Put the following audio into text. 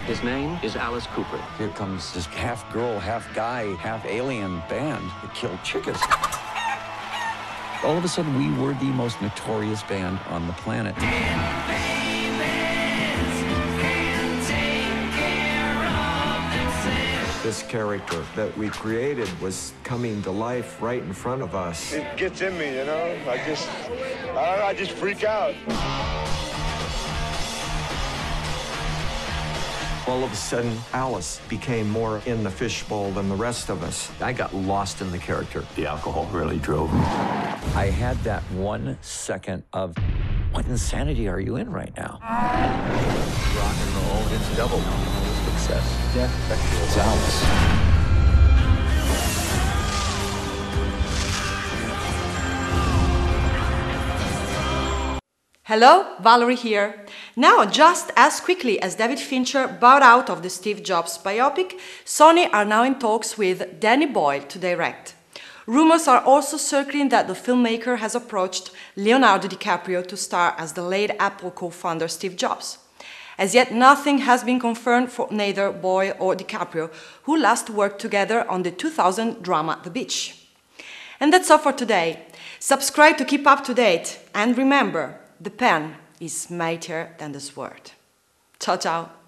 His name is Alice Cooper. Here comes this half-girl, half-guy, half-alien band that killed chickens. All of a sudden, we were the most notorious band on the planet. This character that we created was coming to life right in front of us. It gets in me, you know? I just freak out. All of a sudden, Alice became more in the fishbowl than the rest of us. I got lost in the character. The alcohol really drove me. I had that 1 second of, what insanity are you in right now? Rock and roll, it's double success. Yeah, it's Alice. Hello, Valerie here. Now, just as quickly as David Fincher bowed out of the Steve Jobs biopic, Sony are now in talks with Danny Boyle to direct. Rumors are also circling that the filmmaker has approached Leonardo DiCaprio to star as the late Apple co-founder Steve Jobs. As yet, nothing has been confirmed for neither Boyle or DiCaprio, who last worked together on the 2000 drama The Beach. And that's all for today. Subscribe to keep up to date, and remember, the pen is mightier than the sword. Ciao, ciao.